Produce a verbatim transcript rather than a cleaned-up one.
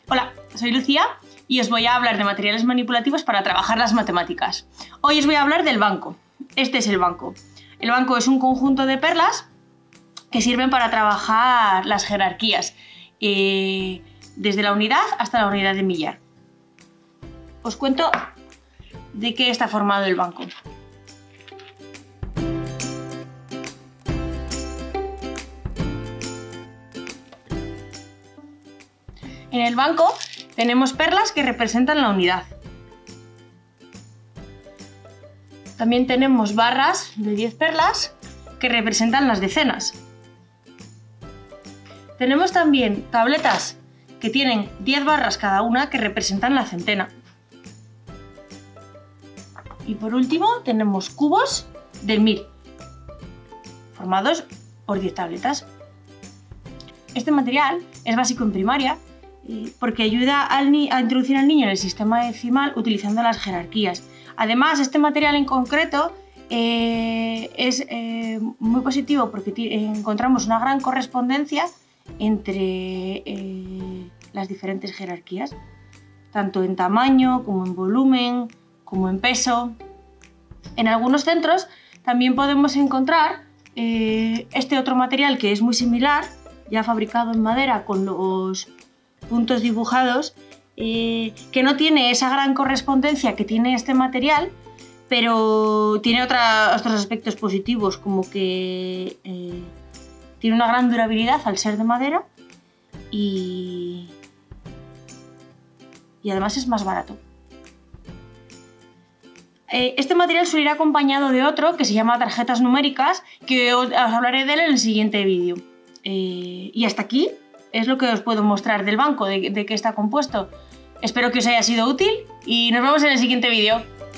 Hola, soy Lucía y os voy a hablar de materiales manipulativos para trabajar las matemáticas. Hoy os voy a hablar del banco. Este es el banco. El banco es un conjunto de perlas que sirven para trabajar las jerarquías, eh, desde la unidad hasta la unidad de millar. Os cuento de qué está formado el banco. En el banco tenemos perlas que representan la unidad. También tenemos barras de diez perlas que representan las decenas. Tenemos también tabletas que tienen diez barras cada una que representan la centena. Y por último tenemos cubos del mil, formados por diez tabletas. Este material es básico en primaria porque ayuda al a introducir al niño en el sistema decimal utilizando las jerarquías. Además, este material en concreto eh, es eh, muy positivo porque encontramos una gran correspondencia entre eh, las diferentes jerarquías, tanto en tamaño como en volumen, como en peso. En algunos centros también podemos encontrar eh, este otro material que es muy similar, ya fabricado en madera con los puntos dibujados, eh, que no tiene esa gran correspondencia que tiene este material, pero tiene otra, otros aspectos positivos, como que eh, tiene una gran durabilidad al ser de madera y, y además es más barato. Eh, este material suele ir acompañado de otro que se llama tarjetas numéricas, que os, os hablaré de él en el siguiente vídeo. Eh, y hasta aquí es lo que os puedo mostrar del banco, de, de qué está compuesto. Espero que os haya sido útil y nos vemos en el siguiente vídeo.